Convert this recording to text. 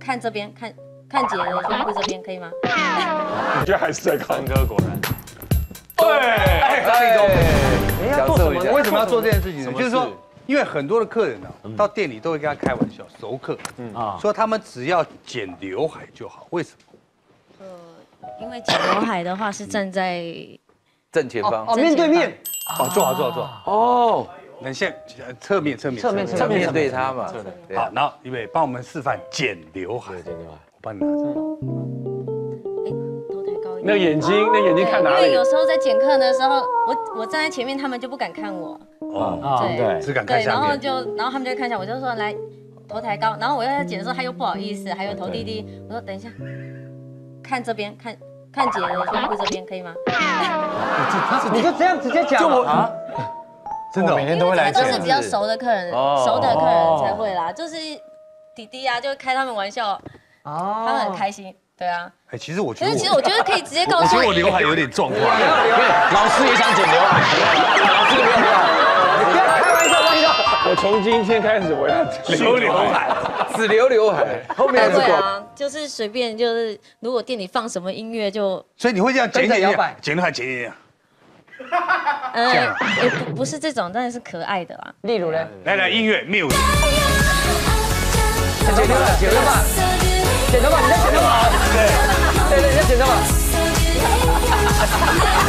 看这边，看姐的胸部这边，可以吗？ 我觉得还是在康哥，果然。 对， 要做什么？ 为什么要做这件事情呢？就是说，因为很多的客人呢，到店里都会跟他开玩笑，熟客，说他们只要剪刘海就好。为什么？ 因为剪刘海的话是站在正前方。 哦，面对面。 哦，坐好。哦，那现在侧面对他嘛。 好，然后预备帮我们示范剪刘海。我帮你拿着。 头抬高一点。 那眼睛看哪里？ 因为有时候在剪课的时候，我站在前面，他们就不敢看我。 对，只敢看对， 下面。 然后他们就会看向我，就说来头抬高，然后我要在剪的时候，他又不好意思，还有头低低，我说等一下，看这边，看姐的胸部这边，可以吗？ 你就这样直接讲就我啊， 真的每天都会来都是比较熟的客人，熟的客人才会啦，就是弟弟啊，就开他们玩笑，他们很开心，对啊。 哎，其实我觉可得， 是其实我觉得可以直接告诉我觉得我刘海有点状况。 老师也想剪刘海，老师没有刘海。 不要开玩笑， 我从今天开始我要留刘海， 只留刘海，后面还是光。 对啊，就是随便，就是如果店里放什么音乐就， 所以你会这样剪摇摆， 剪刘海剪一剪。 也不是这种，但是可爱的啦。 例如呢？ 来音乐 music。 剪头发，你在剪头发。对，你在剪头发。